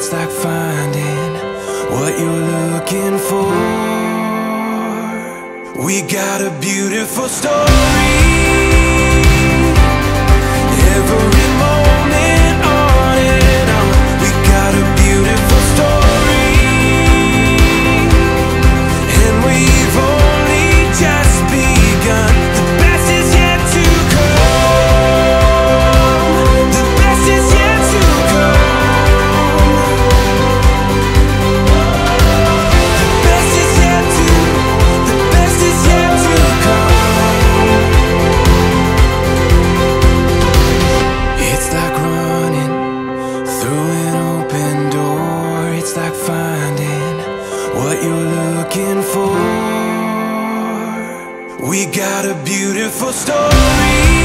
It's like finding what you're looking for. We got a beautiful story. Every moment on and on. We got a beautiful story, and we've only just begun. The best is yet to come. The best is yet to come. The best is yet to, the best is yet to come. It's like running through an open door. It's like finding what you're looking for. We got a beautiful story.